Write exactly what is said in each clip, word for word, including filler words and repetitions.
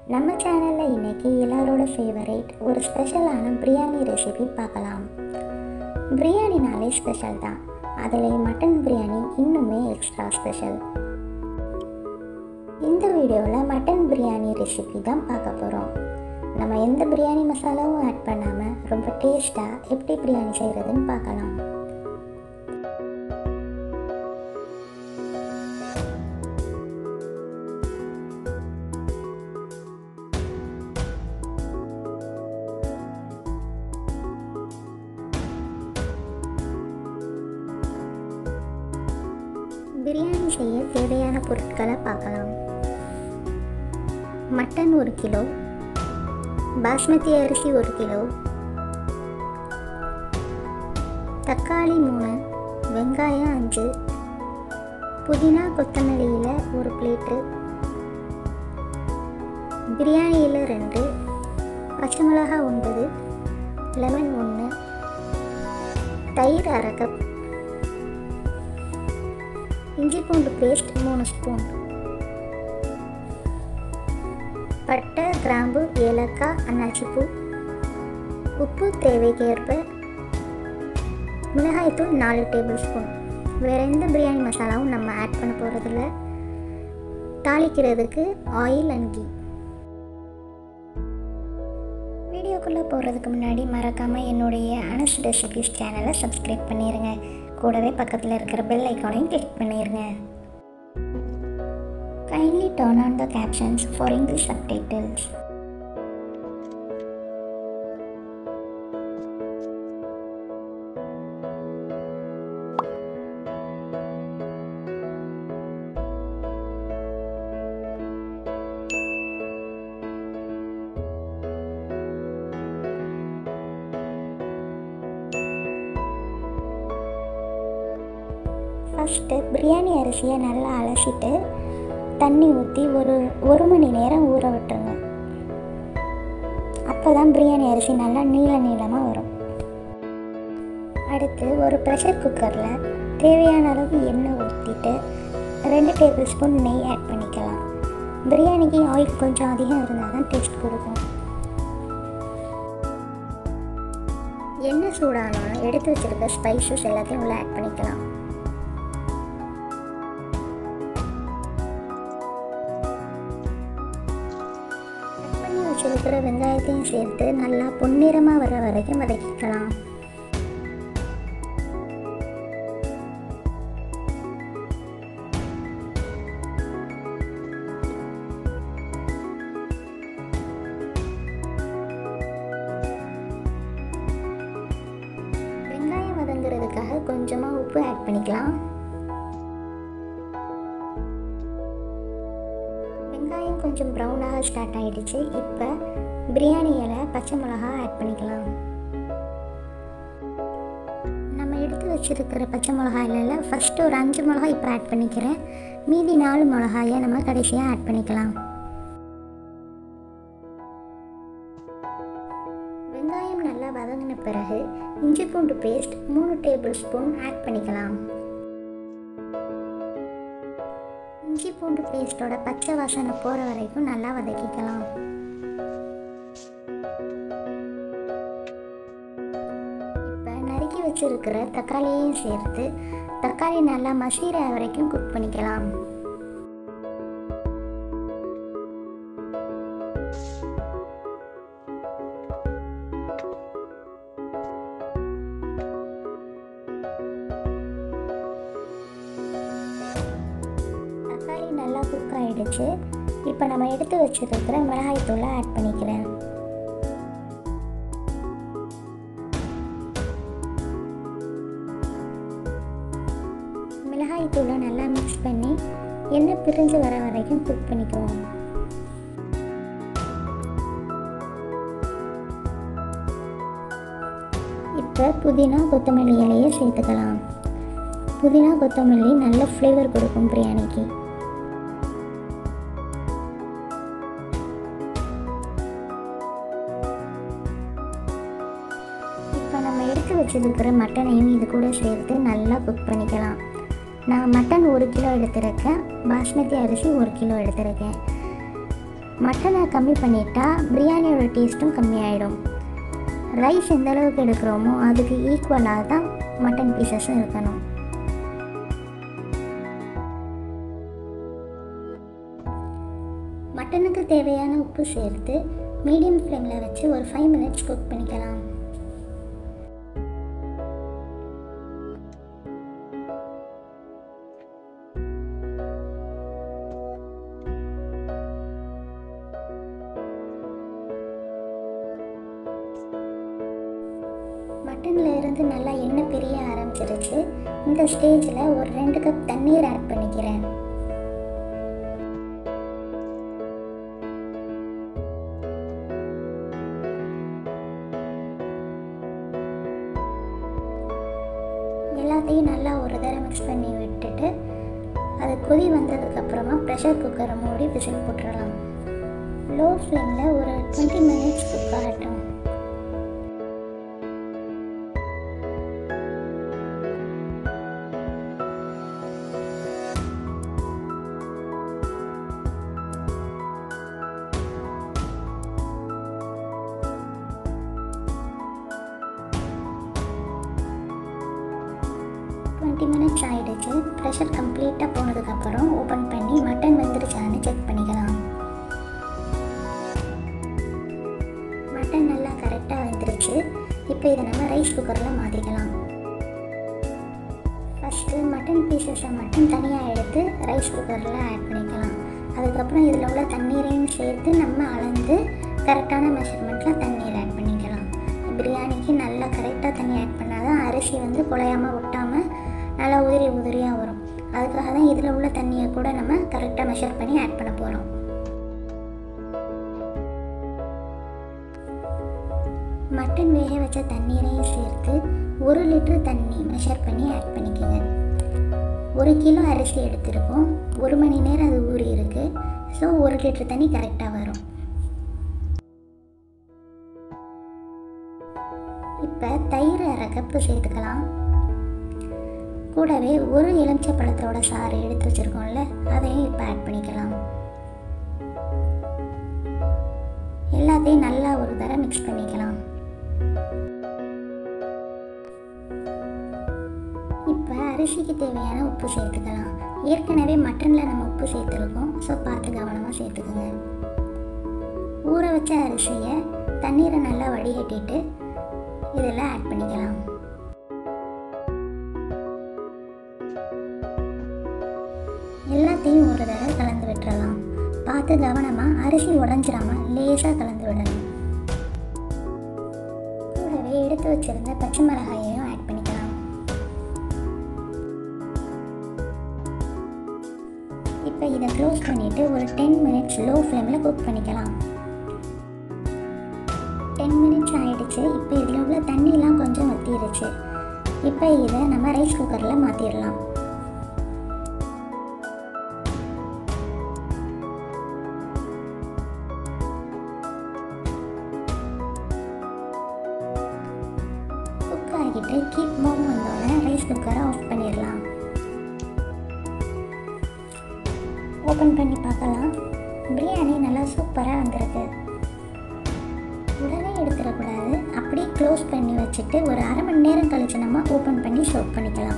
நம்ம சேனலில் இன்றைக்கி எல்லாரோட ஃபேவரேட் ஒரு ஸ்பெஷலான பிரியாணி ரெசிபி பார்க்கலாம். பிரியாணினாலே ஸ்பெஷல் தான், அதில் மட்டன் பிரியாணி இன்னுமே எக்ஸ்ட்ரா ஸ்பெஷல். இந்த வீடியோவில் மட்டன் பிரியாணி ரெசிபி தான் பார்க்க போகிறோம். நம்ம எந்த பிரியாணி மசாலாவும் ஆட் பண்ணாமல் ரொம்ப டேஸ்ட்டாக எப்படி பிரியாணி செய்கிறதுன்னு பார்க்கலாம். பிரியாணி செய்ய தேவையான பொருட்களை பார்க்கலாம். மட்டன் ஒரு கிலோ, பாஸ்மதி அரிசி ஒரு கிலோ, தக்காளி மூணு, வெங்காயம் அஞ்சு, புதினா கொத்தமல்லியில் ஒரு பிளேட்டு, பிரியாணியில் ரெண்டு, பச்சை மிளகாய் ஒன்பது, லெமன் ஒன்று, தயிர் அரை கப், இஞ்சி பூண்டு பேஸ்ட் மூணு ஸ்பூன், பட்டை கிராம்பு ஏலக்காய் அன்னாச்சிப்பூ, உப்பு தேவைக்கேற்ப, மிளகாய்த்தூள் நாலு டேபிள் ஸ்பூன். வேறு எந்த பிரியாணி மசாலாவும் நம்ம ஆட் பண்ண போகிறதில்ல. தாளிக்கிறதுக்கு ஆயில் அண்ட் கீ. வீடியோக்குள்ளே போகிறதுக்கு முன்னாடி மறக்காமல் என்னுடைய அனஸ் ரெசிபிஸ் சேனலை சப்ஸ்கிரைப் பண்ணிடுங்க. கூடவே பக்கத்தில் இருக்கிற பெல் ஐக்கானையும் கிளிக் பண்ணிடுங்க. Kindly turn on the captions for English subtitles. First biryani அரிசியை நல்லா அலசிட்டு தண்ணி ஊற்றி ஒரு ஒரு மணி நேரம் ஊற விட்டுருங்க. அப்போ தான் பிரியாணி அரிசி நல்லா நீள நீளமாக வரும். அடுத்து ஒரு ப்ரெஷர் குக்கரில் தேவையான அளவு எண்ணெய் ஊற்றிட்டு ரெண்டு டேபிள் ஸ்பூன் நெய் ஆட் பண்ணிக்கலாம். பிரியாணிக்கு ஆயில் கொஞ்சம் அதிகம் இருந்தால் தான் டேஸ்ட் கொடுக்கும். எண்ணெய் சூடானோன்னு எடுத்து வச்சுருக்க ஸ்பைசஸ் எல்லாத்தையும் உள்ள ஆட் பண்ணிக்கலாம். இருக்கிற வெங்காயத்தையும் சேர்த்து நல்லா பொன்னிறமாக வர வரைக்கும் வதக்கிக்கலாம். வெங்காயம் வதங்குறதுக்காக கொஞ்சமாக உப்பு ஆட் பண்ணிக்கலாம். வெங்காயம் கொஞ்சம் ப்ரௌனாக ஸ்டார்ட் ஆகிடுச்சு. இப்போ பிரியாணி இலை பச்சை மிளகா ஆட் பண்ணிக்கலாம். நம்ம எடுத்து வச்சுருக்கிற பச்சை மிளகாயில் ஃபஸ்ட்டு ஒரு அஞ்சு மிளகாய் இப்போ ஆட் பண்ணிக்கிறேன். மீதி நாலு மிளகாயை நம்ம கடைசியாக ஆட் பண்ணிக்கலாம். வெங்காயம் நல்லா வதங்கின பிறகு இஞ்சி பூண்டு பேஸ்ட் மூணு டேபிள் ஸ்பூன் ஆட் பண்ணிக்கலாம். இஞ்சி பூண்டு பேஸ்ட்டோட பச்சை வாசனை போகிற வரைக்கும் நல்லா வதக்கிக்கலாம். இப்போ நறுக்கி வச்சிருக்கிற தக்காளியையும் சேர்த்து தக்காளி நல்லா மசிகிற வரைக்கும் குக் பண்ணிக்கலாம். தக்காளி நல்லா குக் ஆகிடுச்சு. இப்போ நம்ம எடுத்து வச்சுருக்கிற மிளகாய் தூளை ஆட் பண்ணிக்கிறேன். மிளகாய் தூளை நல்லா மிக்ஸ் பண்ணி எண்ணெய் பிரிஞ்சு வர வரைக்கும் குக் பண்ணிக்குவோம். இப்போ புதினா கொத்தமல்லி இலையை சேர்த்துக்கலாம். புதினா கொத்தமல்லி நல்ல ஃப்ளேவர் கொடுக்கும் பிரியாணிக்கு. இப்போ நம்ம எடுத்து வச்சுருக்கிற மட்டனையும் இது கூட சேர்த்து நல்லா குக் பண்ணிக்கலாம். நான் மட்டன் ஒரு கிலோ எடுத்துருக்கேன், பாஸ்மதி அரிசி ஒரு கிலோ எடுத்துருக்கேன். மட்டனை கம்மி பண்ணிட்டா பிரியாணியோட டேஸ்ட்டும் கம்மியாயிடும். ரைஸ் எந்த அளவுக்கு எடுக்கிறோமோ அதுக்கு ஈக்குவலாக தான் மட்டன் பீசஸும் இருக்கணும். மட்டனுக்கு தேவையான உப்பு சேர்த்து மீடியம் ஃப்ளேமில் வச்சு ஒரு ஃபைவ் மினிட்ஸ் குக் பண்ணிக்கலாம். மட்டனில் இருந்து நல்லா எண்ணெய் பிரிய ஆரம்பிச்சிருச்சு. இந்த ஸ்டேஜில் ஒரு ரெண்டு கப் தண்ணீர் ஆட் பண்ணிக்கிறேன். எல்லாத்தையும் நல்லா ஒரு தடவை மிக்ஸ் பண்ணி விட்டுட்டு அது கொதி வந்ததுக்கப்புறமா ப்ரெஷர் குக்கரை மூடி விசில் போட்டுடலாம். லோ ஃப்ளேமில் ஒரு டுவெண்ட்டி மினிட்ஸ் குக் ஆகட்டும். டுவெண்ட்டி மினிட்ஸ் ஆகிடுச்சு. ப்ரெஷர் கம்ப்ளீட்டாக போனதுக்கப்புறம் ஓப்பன் பண்ணி மட்டன் வெந்துருச்சான்னு செக் பண்ணிக்கலாம். மட்டன் நல்லா கரெக்டாக வெந்துருச்சு. இப்போ இதை நம்ம ரைஸ் குக்கரில் மாற்றிக்கலாம். ஃபஸ்ட்டு மட்டன் பீசஸை மட்டும் தனியாக எடுத்து ரைஸ் குக்கரில் ஆட் பண்ணிக்கலாம். அதுக்கப்புறம் இதில் உள்ள தண்ணீரையும் சேர்த்து நம்ம அளந்து கரெக்டான மெஷர்மெண்ட்டில் தண்ணீர் ஆட் பண்ணிக்கலாம். பிரியாணிக்கு நல்லா கரெக்டாக தண்ணி ஆட் பண்ணால் தான் அரிசி வந்து குழையாமல் ஒட்டாமல் நல்லா உதிரி உதிரியாக வரும். அதுக்காக தான் இதில் உள்ள தண்ணியை கூட நம்ம கரெக்டாக மெஷர் பண்ணி ஆட் பண்ண போகிறோம். மட்டன் வேக வச்ச தண்ணீரையும் சேர்த்து ஒரு லிட்டர் தண்ணி மெஷர் பண்ணி ஆட் பண்ணிக்கோங்க. ஒரு கிலோ அரிசி எடுத்திருக்கோம். ஒரு மணி நேரம் அது ஊறி இருக்குது. ஸோ ஒரு லிட்டர் தண்ணி கரெக்டாக வரும். இப்போ தயிர் அரை கப்பு சேர்த்துக்கலாம். கூடவே ஒரு எலுமிச்சை பழத்தோட சாறு எடுத்து வச்சுருக்கோம்ல, அதையும் இப்போ ஆட் பண்ணிக்கலாம். எல்லாத்தையும் நல்லா ஒரு தடவை மிக்ஸ் பண்ணிக்கலாம். இப்போ அரிசிக்கு தேவையான உப்பு சேர்த்துக்கலாம். ஏற்கனவே மட்டனில் நம்ம உப்பு சேர்த்துருக்கோம். ஸோ பார்த்து கவனமாக சேர்த்துக்கோங்க. ஊற வச்ச அரிசியை தண்ணீரை நல்லா வடிகட்டிட்டு இதில் ஆட் பண்ணிக்கலாம். எல்லாத்தையும் ஒரு தடவை கலந்து விட்டுறலாம். பார்த்து கவனமாக அரிசி உடஞ்சிடாமல் லேசாக கலந்து விடணும். கூடவே எடுத்து வச்சிருந்த பச்சை மிளகாயையும் ஆட் பண்ணிக்கலாம். இப்போ இதை க்ளோஸ் பண்ணிவிட்டு ஒரு டென் மினிட்ஸ் லோ ஃப்ளேமில் குக் பண்ணிக்கலாம். டென் மினிட்ஸ் ஆகிடுச்சு. இப்போ இதில் உள்ள தண்ணியெலாம் கொஞ்சம் வற்றிடுச்சு. இப்போ இதை நம்ம ரைஸ் குக்கரில் மாற்றிடலாம். குக் ஆகிட்டு கீப் மோம் வந்தோடனே ரைஸ் குக்கரை ஆஃப் பண்ணிடலாம். ஓப்பன் பண்ணி பார்க்கலாம். பிரியாணி நல்லா சூப்பராக வந்திருக்கு. உடனே எடுத்துடக்கூடாது. அப்படியே க்ளோஸ் பண்ணி வச்சுட்டு ஒரு அரை மணி நேரம் கழிச்சு நம்ம ஓப்பன் பண்ணி சர்வ் பண்ணிக்கலாம்.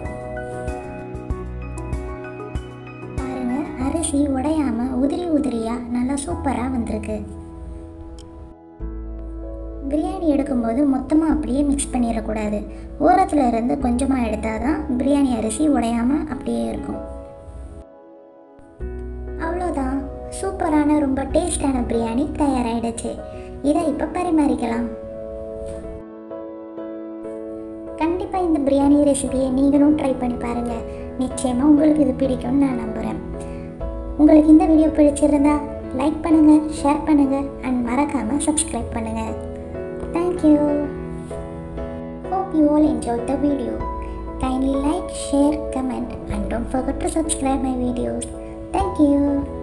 பாருங்கள், அரிசி உடையாமல் உதிரி உதிரியாக நல்லா சூப்பராக வந்திருக்கு. பிரியாணி எடுக்கும்போது மொத்தமாக அப்படியே மிக்ஸ் பண்ணிடக்கூடாது. ஓரத்தில் இருந்து கொஞ்சமாக எடுத்தால் தான் பிரியாணி அரிசி உடையாமல் அப்படியே இருக்கும். அவ்வளோதான், சூப்பரான ரொம்ப டேஸ்டான பிரியாணி தயாராகிடுச்சு. இதை இப்போ பரிமாறிக்கலாம். கண்டிப்பாக இந்த பிரியாணி ரெசிபியை நீங்களும் ட்ரை பண்ணி பாருங்கள். நிச்சயமாக உங்களுக்கு இது பிடிக்கும்னு நான் நம்புகிறேன். உங்களுக்கு இந்த வீடியோ பிடிச்சிருந்தா லைக் பண்ணுங்கள், ஷேர் பண்ணுங்கள் அண்ட் மறக்காமல் சப்ஸ்கிரைப் பண்ணுங்கள். Thank you. Hope you all enjoyed the video. Kindly like, share, comment and don't forget to subscribe my videos. Thank you.